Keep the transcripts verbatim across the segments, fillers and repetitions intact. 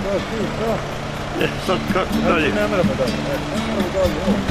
Ne, sad kako dalje? Ne moramo dalje, ne moramo dalje, ovo.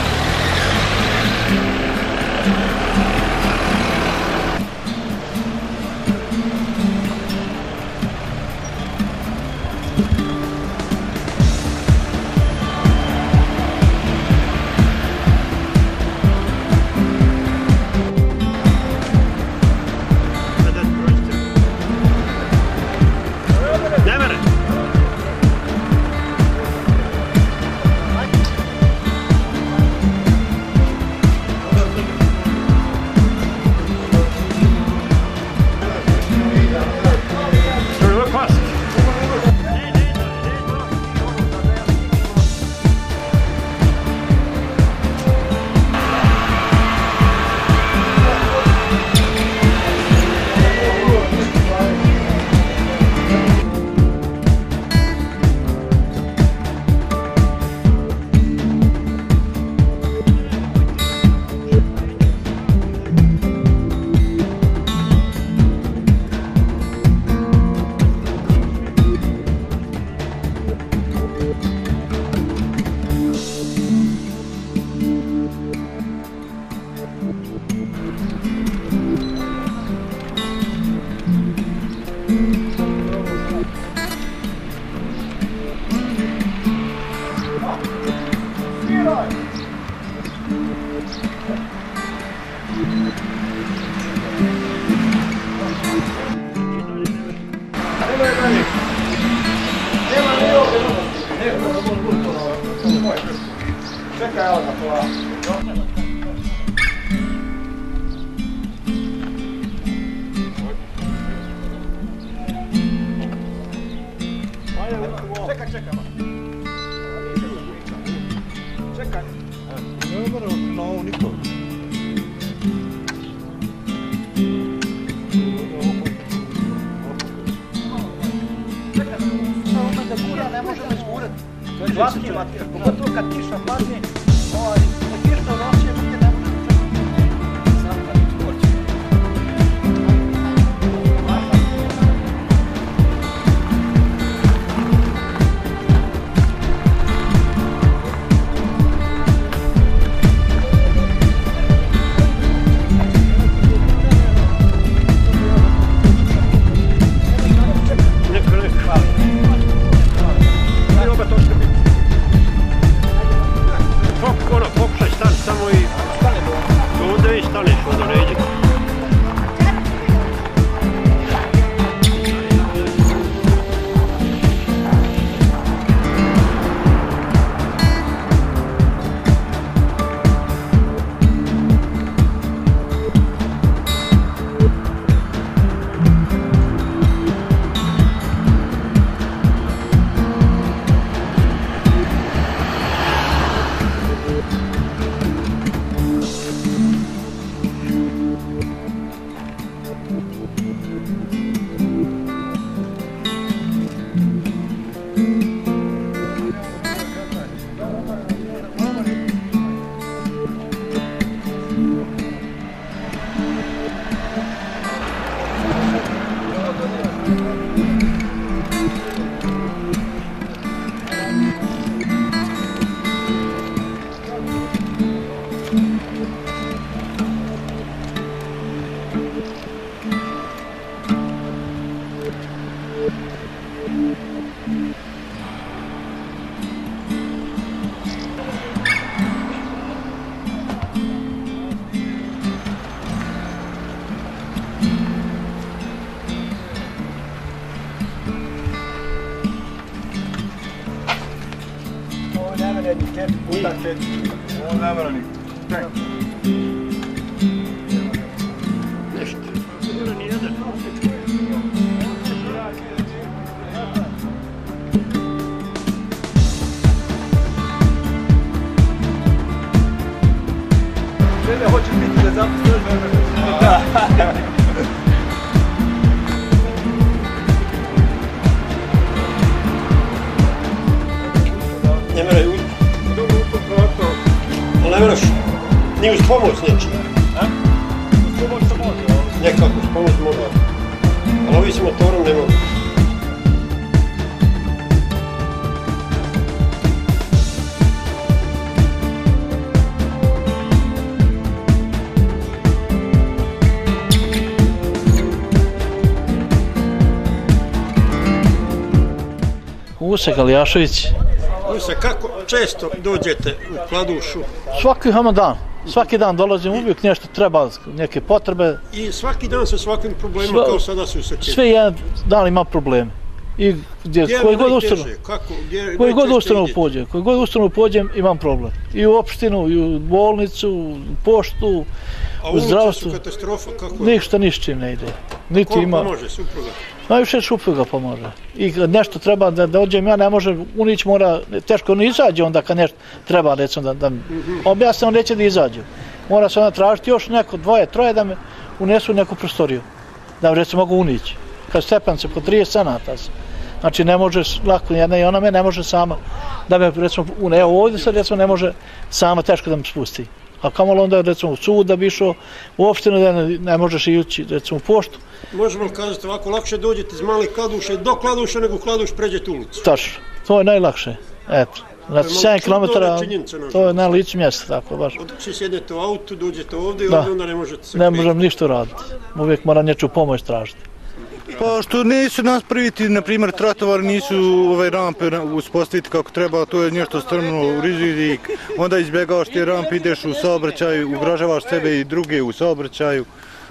Čekaj, evo ga to. Čekaj, čekaj. Čekaj. Ne moram na ovo niko. Čekaj, samo da gura, ne možemo izgurati. Glasnije matija, pogotovo kad kiša padne, ovaj, ne kiša rošće, mi ne možemo čekati. Samo kad izgurći. Ovo ne mora nikto. Nešto. Ne mora ni jedan. Želja hoće biti da zapusti još vremena. Da. Ne mora ju. Ali ne moraš ni uz pomoć nečiji. Uz pomoć se može. Nekako, uz pomoć može. Ali ovi s motorom ne mogu. Use Galjašević. Use, kako često dođete u Kladušu? Svaki dan. Svaki dan dolazim, uvijek nešto treba, neke potrebe. I svaki dan sa svakim problemima Sva, kao sada su se čini? Sve jedan dan ima probleme. I gdje, gdje koji god ustanu, koji god ustanu pođem, koji god ustanu pođem imam problem. I u opštinu, i u bolnicu, u poštu, a u zdravstvu. A katastrofa, kako? Ništa ni s čim ne ide. Niti Ko ima... pomože, supruga? Najviše supruga pomože. I kad nešto treba da dođem, ja ne možem, Unić mora, teško ne izađe onda kad nešto treba, recimo da, da mm-hmm. objasne, on neće da izađe. Mora se onda tražiti još neko, dvoje, troje da me unesu u neku prostoriju. Da recimo mogu unići. Kad stepence po trideset sanata. Znači ne može lako, jedna i ona me ne može sama da me recimo, evo ovdje sad recimo ne može sama, teško da me spusti. A kamalo onda recimo u sud da bi išao, u opštinu da ne, ne možeš ići recimo u poštu. Možemo li kazati ovako, lakše dođete iz Malih Kladuša do Kladuša nego Kladuš pređete ulicu? Tačno, to je najlakše, eto. Znači sedam kilometara, to je na licu mjesta, tako baš. Odakle sjednete u autu, dođete ovdje i da. onda ne možete se ne možem ništa raditi, uvijek moram neču pomoć tražiti. Pa što nisu nas prviti, na primjer, trotovar, nisu ove rampe uspostaviti kako treba, to je nešto strmno u rizik, onda izbjegavaš te rampe, ideš u saobraćaju, ugrožavaš sebe i druge u saobraćaju,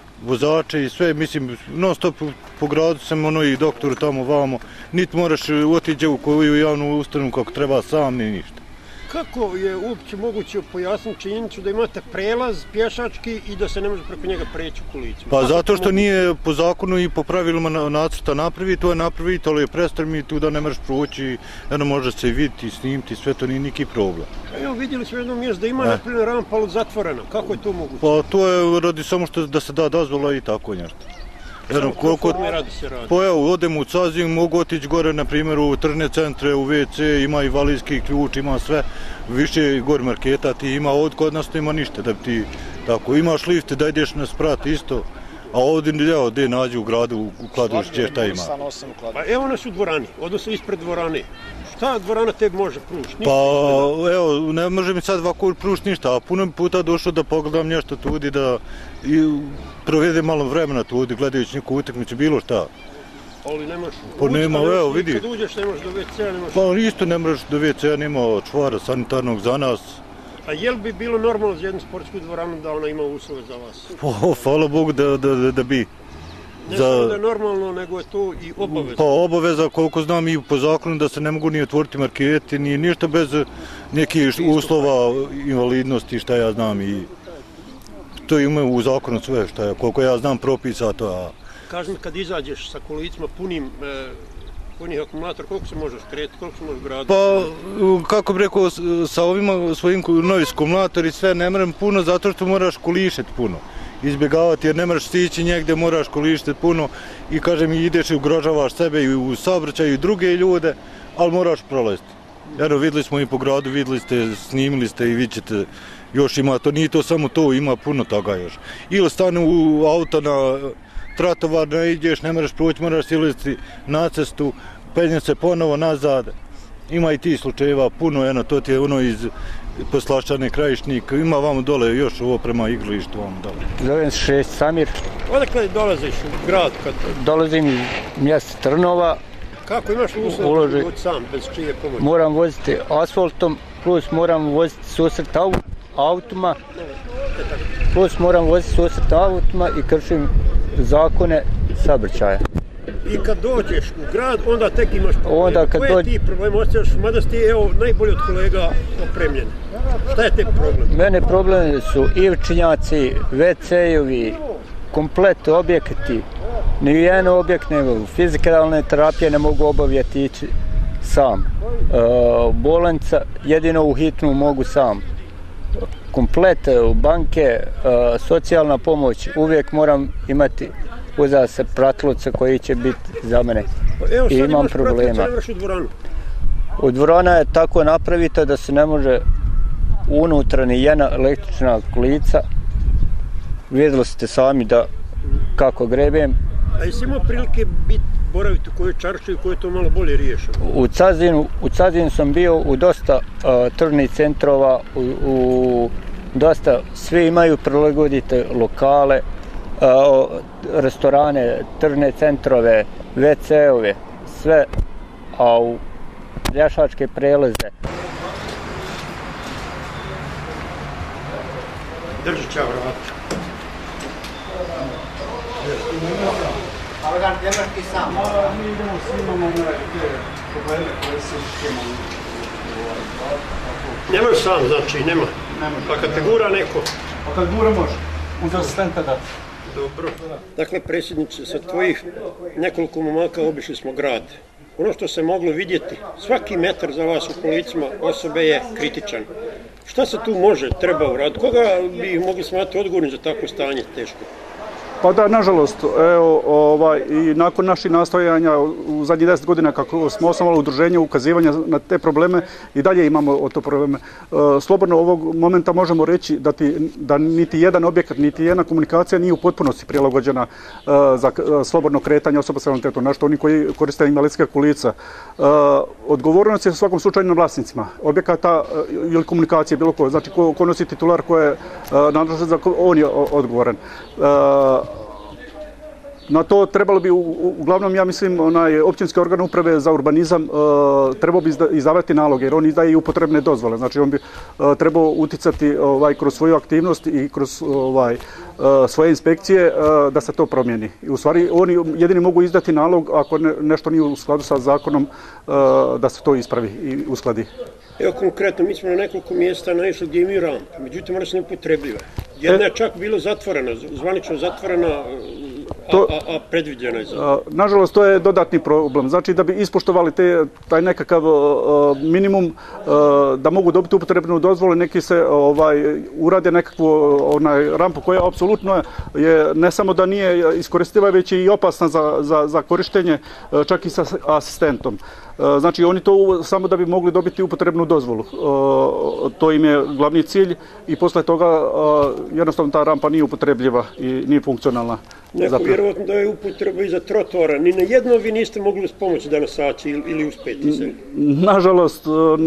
vozače i sve, mislim, non stop po gradu sam ono i doktoru tamo vamo, niti moraš otići u koju javnu ustanovu kako treba sam, ni ništa. Kako je uopće moguće pojasniti činjenicu da imate prelaz pješački i da se ne može preko njega preći u kolicima? Pa zato što nije po zakonu i po pravilima nacrta napravi, to je napravi, ali je prestrmi, tu da ne možeš proći, jedno može se vidjeti, snimiti, sve to nije neki problem. A evo vidjeli smo jedno mjesto da ima e. naprimjer rampa, ali zatvorena, kako je to moguće? Pa to je radi samo što da se da dozvola i tako nešto. Samo koje forme radi se radi? Pa evo, odem u Cazin, mogu otići gore, na primjer, u tržne centre, u ve ce, ima i valijski ključ, ima sve, više gore marketa ti ima, ovdje kod nas nema ništa, da bi ti, tako, imaš lift da ideš na sprat isto, a ovdje, evo, gdje nađu u gradu, u Kladušu, gdje šta ima. Pa evo nas u dvorani, odnosno ispred dvorane. Šta dvorana tebi može pružiti? Pa evo, ne može mi sad ovako pružiti ništa, a puno puta došao da pogledam nešto tudi, da i provedem malo vremena tudi, gledajući neku utakmicu, bilo šta. Ali nemaš pa nema, ući, evo, vidi. Kad uđeš nemaš do ve ce a, nemaš... Pa isto ne možeš do ve ce a, nema čvara sanitarnog za nas. A je li bi bilo normalno za jednu sportsku dvoranu da ona ima uslove za vas? Pa, hvala Bogu da, da, da, da bi. Ne za... samo da je normalno, nego je to i obaveza. Pa obaveza, koliko znam i po zakonu, da se ne mogu ni otvoriti marketi, ni ništa bez nekih uslova invalidnosti, šta ja znam. I to ima u zakonu sve, šta ja, koliko ja znam propisa to. A... Kaži mi, kad izađeš sa kolicima punim e, punih akumulatora, koliko se možeš kretiti, koliko se možeš graditi? Pa, kako bi rekao, sa ovima svojim novim akumulatori sve ne moram puno, zato što moraš kolišeti puno. Izbjegavati jer ne moraš stići njegdje, moraš kolišiti puno i kažem i ideš i ugrožavaš sebe i u saobraćaju i druge ljude, ali moraš prolaziti. Jer vidjeli smo i po gradu, vidjeli ste, snimili ste i vidjet ćete, još ima to, nije to samo to, ima puno toga još. Ili stane u auto na trotovar, ne ideš, ne moraš proći, moraš siliti na cestu, penje se ponovo nazad. Ima i ti slučajeva puno, eno, to ti je ono iz Poslaščane, Krajišnik, ima vamo dole još ovo prema igralištu vamo dole. Zovem se Šest Samir. Odakle dolaziš u grad? Kad... Dolazim iz mjesta Trnova. Kako imaš uslov Uloži... da sam, bez čije pomoći? Moram voziti asfaltom, plus moram voziti susret autima, plus moram voziti susret autima i kršim zakone saobraćaja. I kad dođeš u grad, onda tek imaš problem. Onda kad Koje dođe... ti problem osjećaš, mada si ti evo, najbolji od kolega opremljen? Šta je te problem? Mene problemi su ivčinjaci, ve ce-ovi, komplet objekti. Nijedan objekt nego fizikalne terapije ne mogu obavljati ići sam. E, bolnica jedino u hitnu mogu sam. Komplet banke, e, socijalna pomoć, uvijek moram imati uza se pratilaca koji će biti za mene. Evo, i imam problema. U dvoranu. U dvorana je tako napravita da se ne može unutra ni jedna električna kolica. Vidjeli ste sami da kako grebem. A jesi imao prilike biti boraviti u kojoj čarši i koje je to malo bolje riješeno? U Cazinu, u Cazinu sam bio u dosta uh, tržnih centrova, u, u dosta, svi imaju prilagodite lokale, uh, restorane, tržne centrove, ve ce-ove, sve, a u pješačke prelaze. Drži čao, vrata. Ali ga ne možeš ti sam. Mi idemo svi, imamo te probleme koje se imamo. Nemaš sam, znači, nema. Pa kad te gura neko. A kad gura može, uz asistenta da. Dobro. Dakle, predsjedniče, sa tvojih nekoliko momaka obišli smo grad. Ono što se moglo vidjeti, svaki metar za vas u kolicima osobe je kritičan. Šta se tu može, treba uraditi? Koga bi ih mogli smatrati odgovorni za takvo stanje teško? Pa da, nažalost, evo, ovaj, i nakon naših nastojanja u zadnjih deset godina kako smo osnovali udruženje ukazivanja na te probleme i dalje imamo to probleme. E, slobodno ovog momenta možemo reći da, ti, da niti jedan objekat, niti jedna komunikacija nije u potpunosti prilagođena e, za e, slobodno kretanje osoba s invaliditetom, našto oni koji koriste invalidske kolica. E, odgovornost je u svakom slučaju na vlasnicima objekata e, ili komunikacije, bilo ko, znači ko, ko nosi titular ko je e, nadležan za on je odgovoran. E, Na to trebalo bi, uglavnom, ja mislim, onaj općinski organ uprave za urbanizam uh, trebao bi izdavati naloge, jer on izdaje i upotrebne dozvole. Znači, on bi uh, trebao uticati ovaj, kroz svoju aktivnost i kroz ovaj, uh, svoje inspekcije uh, da se to promijeni. I u stvari, oni jedini mogu izdati nalog ako ne, nešto nije u skladu sa zakonom uh, da se to ispravi i uskladi. Evo konkretno, mi smo na nekoliko mjesta naišli gdje imaju rampe, međutim ona se ne upotrebljiva. Jedna je čak bila zatvorena, zvanično zatvorena, a, a, a predviđena je za... Nažalost, to je dodatni problem. Znači, da bi ispoštovali te, taj nekakav uh, minimum uh, da mogu dobiti upotrebnu dozvolu, neki se ovaj, urade nekakvu onaj, rampu koja apsolutno je ne samo da nije iskoristiva, već i opasna za, za, za korištenje, uh, čak i sa asistentom. Znači, oni to samo da bi mogli dobiti upotrebnu dozvolu. To im je glavni cilj i posle toga jednostavno ta rampa nije upotrebljiva i nije funkcionalna. Neko vjerovatno da je upotreba i za trotoara. Ni na jedno vi niste mogli pomoći danas saći ili uspjeti se? Nažalost,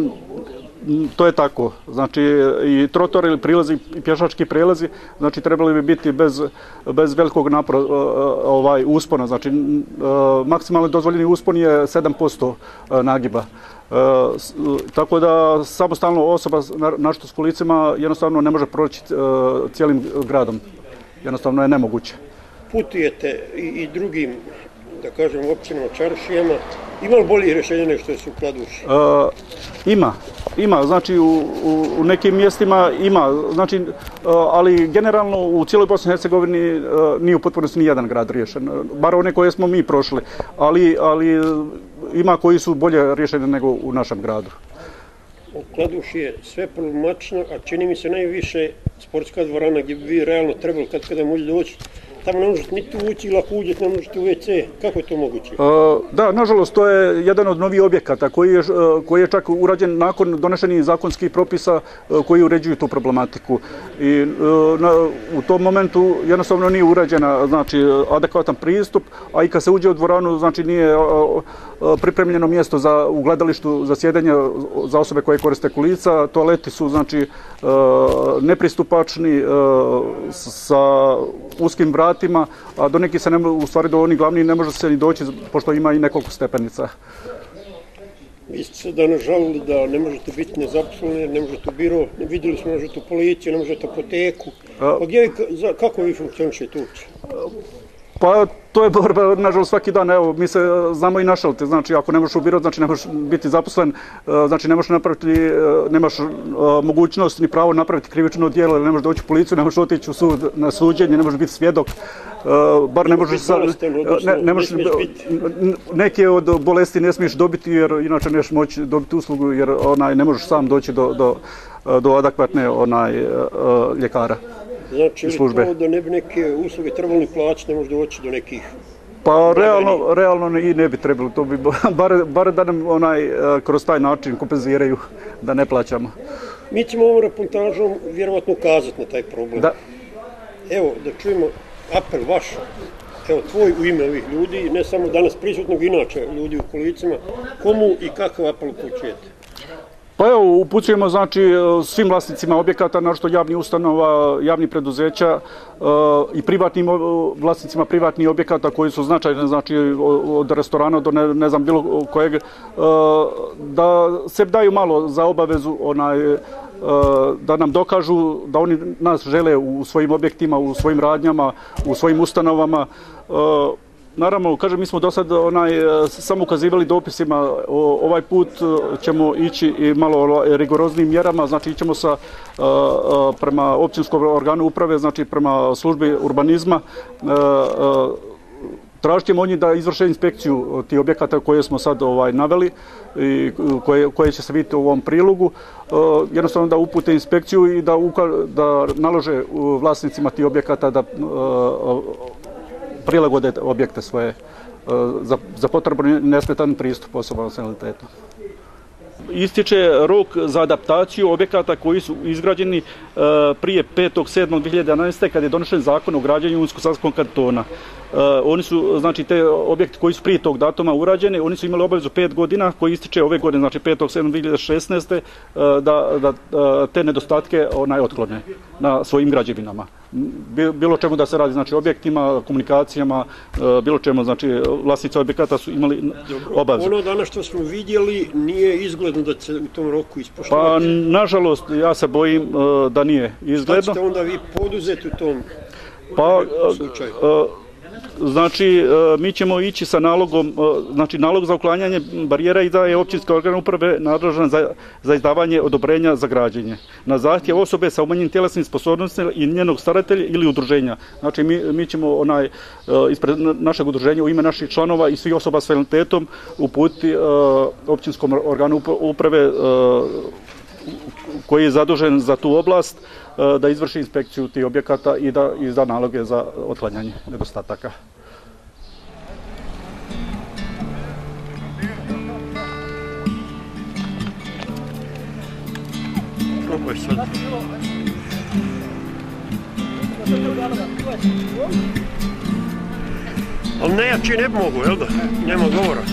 to je tako. Znači, i trotoar ili prilazi i pješački prelazi, znači, trebali bi biti bez, bez velikog napora ovaj, uspona. Znači, maksimalno dozvoljeni uspon je sedam posto nagiba. E, tako da samostalno osoba, našto s kolicima, jednostavno ne može proći e, cijelim gradom. Jednostavno je nemoguće. Putujete i, i drugim, da kažem, općinama, čaršijama. Ima li bolje rješenje nego što su u Kladuši? E, ima, ima. Znači u, u, u nekim mjestima ima. Znači, e, ali generalno u cijeloj Bosni i Hercegovini e, nije u potpunosti ni jedan grad riješen. Bar one koje smo mi prošli. Ali, ali ima koji su bolje rješeni nego u našem gradu. U Kladuši je sve problematično, a čini mi se najviše sportska dvorana gdje bi vi realno trebali kad kada možete doći. Tamo ne možete niti ući ili ako uđete ne možete u ve ce. Kako je to moguće? Uh, da, nažalost, to je jedan od novih objekata koji je, uh, koji je čak urađen nakon donešenih zakonskih propisa uh, koji uređuju tu problematiku. I uh, na, u tom momentu jednostavno nije urađena, znači, adekvatan pristup, a i kad se uđe u dvoranu, znači, nije uh, uh, pripremljeno mjesto za, u gledalištu za sjedenje za osobe koje koriste kolica. Toaleti su, znači, uh, nepristupačni uh, sa uskim vratima, a do neki se ne, u stvari do onih glavnih ne može se ni doći, pošto ima i nekoliko stepenica. Vi ste se danas žalili da ne možete biti nezaposleni, ne možete u biro, vidjeli smo, ne možete u policiju, ne možete u apoteku. A gdje, kako vi funkcionišete uopće? Pa to je borba, nažalost, svaki dan. Evo, mi se znamo i našaliti. Znači, ako ne možeš u biro, znači ne možeš biti zaposlen, znači ne možeš napraviti, nemaš mogućnost ni pravo napraviti krivično djelo, ne možeš doći u policiju, ne možeš otići u sud na suđenje, ne možeš biti svjedok. Bar ne možeš sa, ne, ne možeš, neke od bolesti ne smiješ dobiti jer inače neš moći dobiti uslugu jer onaj ne možeš sam doći do, do, do adekvatne onaj ljekara. Znači li to da ne bi neke usluge trebali plaćati, ne može doći do nekih? Pa realno, realno i ne bi trebalo, to bi bar, bar da nam onaj kroz taj način kompenziraju da ne plaćamo. Mi ćemo ovom reportažom vjerovatno ukazati na taj problem. Da. Evo, da čujemo apel vaš, evo tvoj u ime ovih ljudi, ne samo danas prisutnog, inače ljudi u kolicima, komu i kakav apel upućujete? Pa evo, upućujemo znači svim vlasnicima objekata, naročito javnih ustanova, javnih preduzeća i privatnim vlasnicima privatnih objekata koji su značajni, znači od restorana do ne, ne znam bilo kojeg, da se daju malo za obavezu onaj, da nam dokažu da oni nas žele u svojim objektima, u svojim radnjama, u svojim ustanovama. Naravno, kažem, mi smo do sad onaj, samo ukazivali dopisima, o, ovaj put ćemo ići i malo rigoroznijim mjerama, znači ićemo sa, a, a, prema općinskom organu uprave, znači prema službi urbanizma, a, a, tražit ćemo oni da izvrše inspekciju tih objekata koje smo sad ovaj, naveli i koje, koje će se vidjeti u ovom prilogu, a, jednostavno da upute inspekciju i da, uka, da nalože vlasnicima tih objekata da a, prilagode objekte svoje za, za potrebu nesmetan pristup osobama s invaliditetom. Ističe rok za adaptaciju objekata koji su izgrađeni prije petog sedmog dve hiljade jedanaeste. kad je donesen zakon o građenju Unsko-Sanskog kantona. Oni su, znači, te objekte koji su prije tog datuma urađeni, oni su imali obavezu pet godina, koji ističe ove godine, znači petog sedmog dve hiljade šesnaeste. da, da te nedostatke onaj otklone na svojim građevinama. Bilo čemu da se radi, znači objektima, komunikacijama, bilo čemu, znači vlasnici objekata su imali obavezu. Ono danas što smo vidjeli nije izgledno da se u tom roku ispoštovati. Pa, nažalost, ja se bojim da nije izgledno. Šta ćete onda vi poduzeti u tom pa, slučaju? Znači, mi ćemo ići sa nalogom, znači nalog za uklanjanje barijera i da je općinski organ uprave nadležan za, za izdavanje odobrenja za građenje. Na zahtjev osobe sa umanjenim tjelesnim sposobnostima i njenog staratelja ili udruženja. Znači, mi, mi ćemo onaj, ispred našeg udruženja u ime naših članova i svih osoba s invaliditetom uputiti općinskom organu uprave koji je zadužen za tu oblast da izvrši inspekciju tih objekata i da izda naloge za otklanjanje nedostataka. Probaj sad. Ali nejači ne mogu, jel da? Nema govora.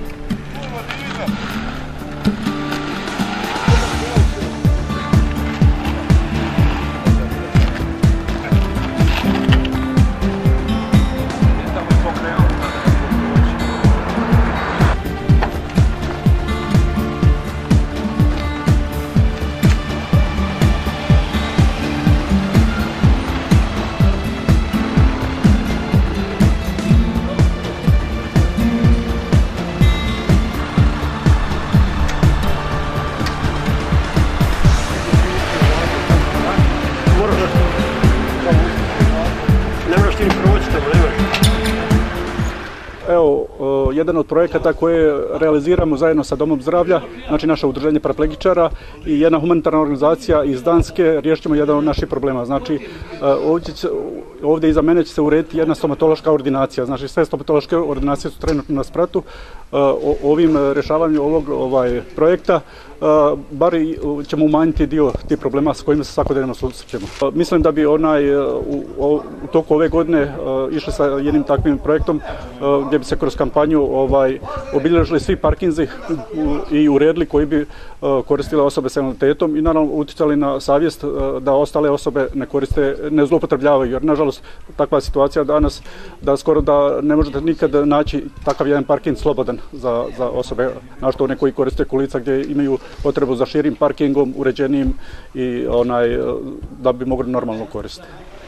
Evo, jedan od projekata koje realiziramo zajedno sa Domom zdravlja, znači naše udruženje paraplegičara i jedna humanitarna organizacija iz Danske, riješit ćemo jedan od naših problema. Znači, ovdje, će, ovdje iza mene će se urediti jedna stomatološka ordinacija. Znači, sve stomatološke ordinacije su trenutno na spratu. Ovim rješavanjem ovog ovaj, projekta bar ćemo umanjiti dio tih problema s kojima se svakodnevno susrećemo. Mislim da bi onaj u, u toku ove godine išli sa jednim takvim projektom gdje bi se kroz kampanju ovaj, obilježili svi parkinzi i uredili koji bi koristile osobe s invaliditetom i naravno utjecali na savjest da ostale osobe ne koriste, ne zloupotrebljavaju, jer nažalost takva situacija danas da skoro da ne možete nikad naći takav jedan parking slobodan za, za osobe, našto one koji koriste kolica gdje imaju potrebu za širim parkingom, uređenijim i onaj, da bi mogli normalno koristiti.